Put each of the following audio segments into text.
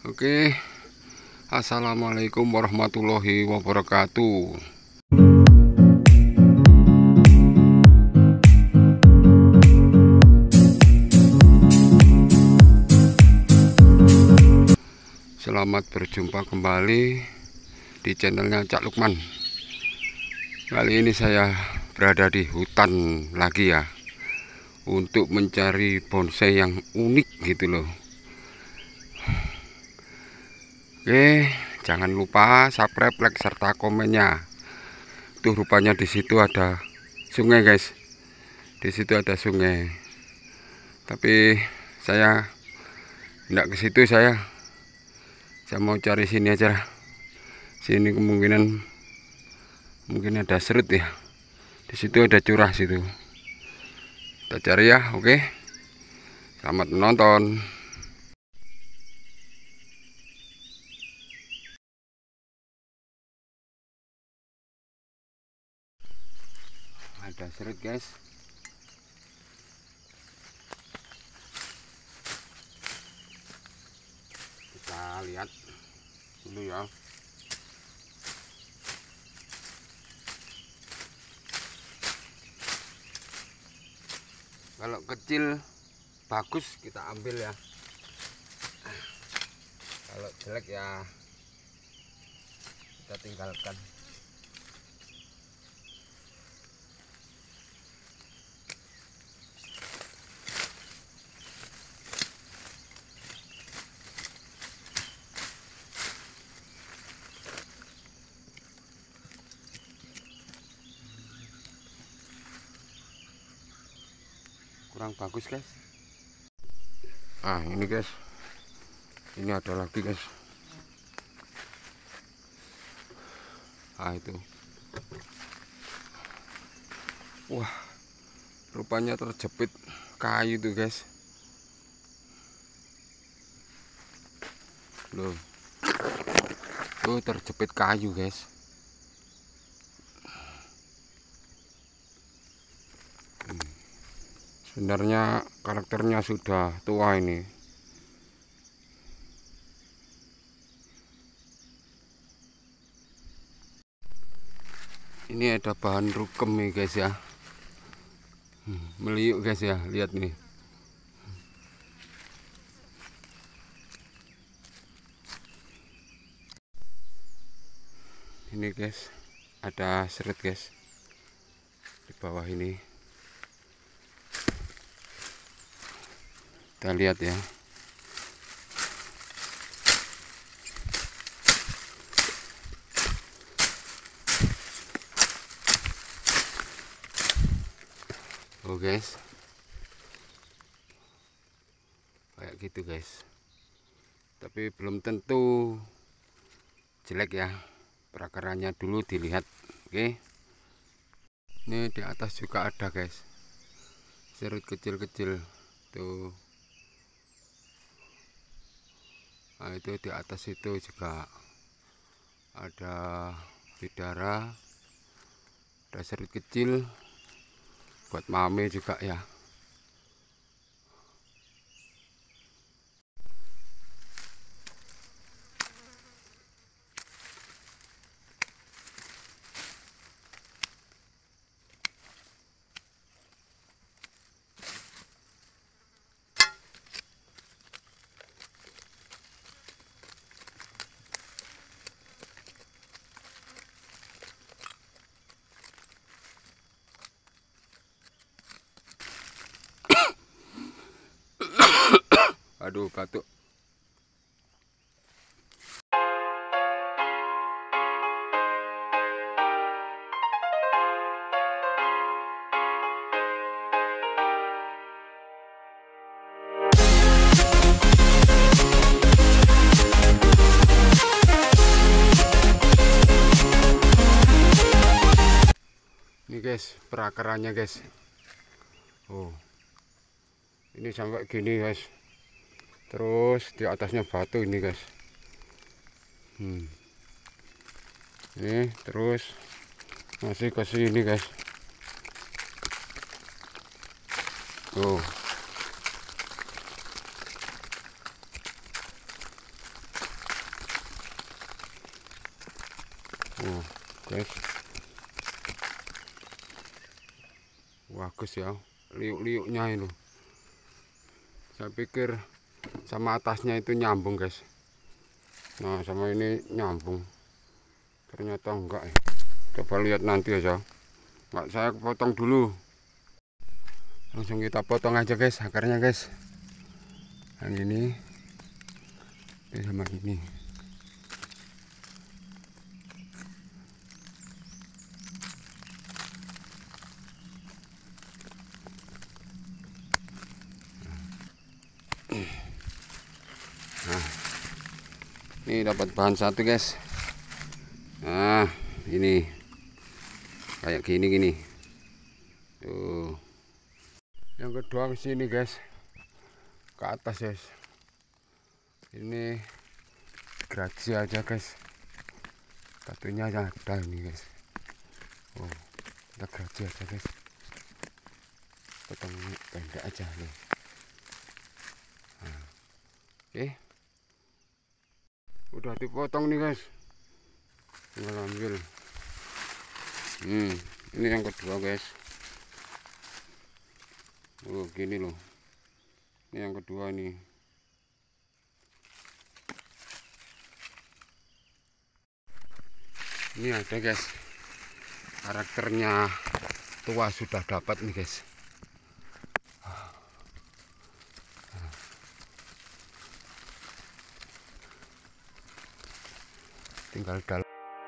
Oke, assalamualaikum warahmatullahi wabarakatuh. Selamat berjumpa kembali di channelnya Cak Lukman. Kali ini saya berada di hutan lagi ya, untuk mencari bonsai yang unik gitu loh. Oke, jangan lupa subscribe, like, serta komennya. Tuh rupanya di situ ada sungai guys. Di situ ada sungai. Tapi saya enggak ke situ, saya mau cari sini aja. Sini kemungkinan mungkin ada serut ya. Di situ ada curah situ. Kita cari ya, oke. Selamat menonton. Ada serut guys. Kita lihat dulu ya. Kalau kecil bagus kita ambil ya. Kalau jelek ya kita tinggalkan. Kurang bagus guys. Ini guys, ini ada lagi guys. Itu, wah, rupanya terjepit kayu tuh guys. Loh, tuh terjepit kayu guys. Sebenarnya karakternya sudah tua ini. Ini ada bahan rukem nih guys ya. Meliuk guys ya, lihat nih. Ini guys, ada serut guys di bawah ini. Kita lihat ya. Oh guys, kayak gitu guys. Tapi belum tentu jelek ya. Perakarannya dulu dilihat. Oke. Ini di atas juga ada guys. Serut kecil-kecil tuh. Nah, itu di atas itu juga ada bidara, ada serut kecil buat mame juga ya. Aduh, batuk. Ini guys, perakarannya guys. Oh, ini sampai gini guys. Terus di atasnya batu ini guys. Ini terus masih ke sini guys. Tuh. Guys, bagus ya, liuk-liuknya itu. Saya pikir sama atasnya itu nyambung guys. Nah sama ini nyambung, ternyata enggak ya. Coba lihat nanti aja. Enggak, saya potong dulu. Langsung kita potong aja guys akarnya guys. Yang ini sama ini. Nah, ini dapat bahan satu guys. Nah, ini kayak gini. Tuh. Yang kedua ke sini guys, ke atas guys. Ini gergaji aja guys. Satunya aja ada ini guys. Oh, kita gergaji aja guys. Potong pendek aja nih. Nah, oke. Udah dipotong nih guys. Tinggal ambil. Ini yang kedua guys. Oh gini loh. Ini yang kedua nih. Ini ada guys. Karakternya tua sudah dapat nih guys. Tinggal dalam.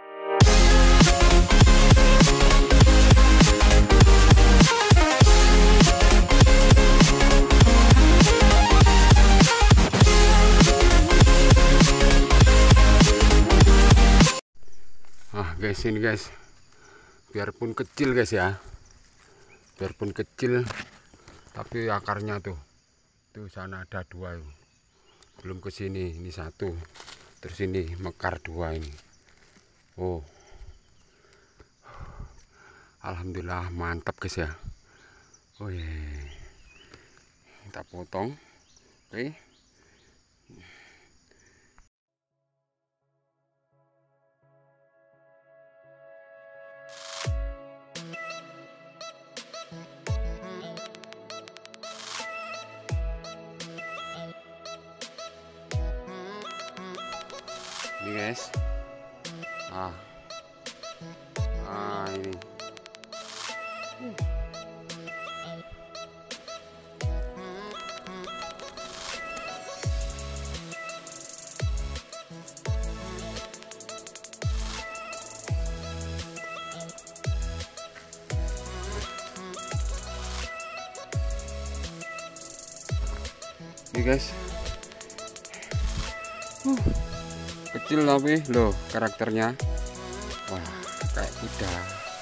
Guys, ini guys, biarpun kecil guys ya, biarpun kecil tapi akarnya tuh sana ada dua, belum ke sini, ini satu, terus ini mekar dua ini. Oh, alhamdulillah mantap guys ya. Oh yeah. Kita potong, oke. Ini guys, ini guys, kecil tapi loh karakternya, wah kayak kuda.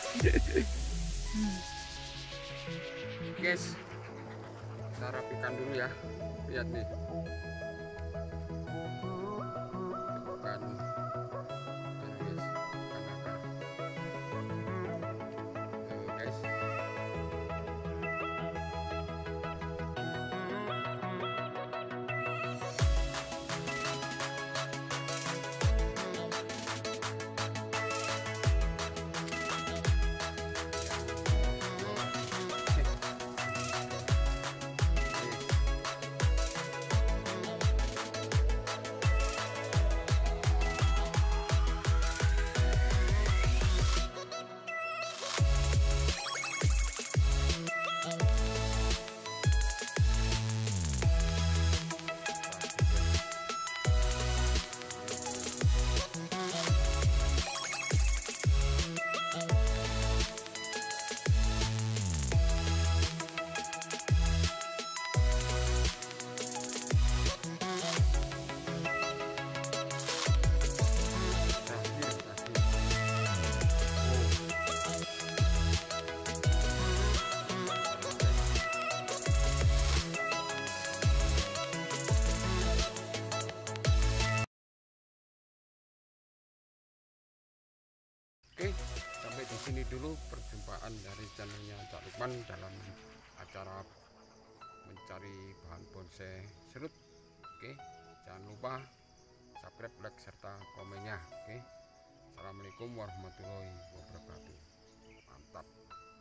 Guys, kita rapikan dulu ya, lihat nih. Bukan guys. Oke, sampai di sini dulu perjumpaan dari channelnya Cak Lukman dalam acara mencari bahan bonsai serut. Oke, jangan lupa subscribe, like, serta komennya. Oke, Assalamualaikum warahmatullahi wabarakatuh. Mantap.